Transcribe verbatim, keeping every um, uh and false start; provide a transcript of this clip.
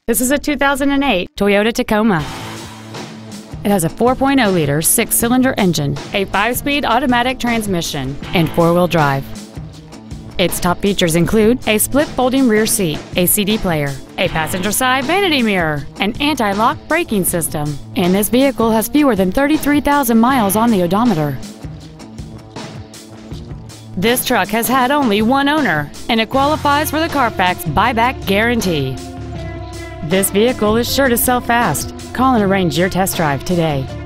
This is a two thousand eight Toyota Tacoma. It has a four point oh liter six-cylinder engine, a five-speed automatic transmission, and four-wheel drive. Its top features include a split folding rear seat, a C D player, a passenger side vanity mirror, an anti-lock braking system, and this vehicle has fewer than thirty-three thousand miles on the odometer. This truck has had only one owner, and it qualifies for the Carfax buyback guarantee. This vehicle is sure to sell fast. Call and arrange your test drive today.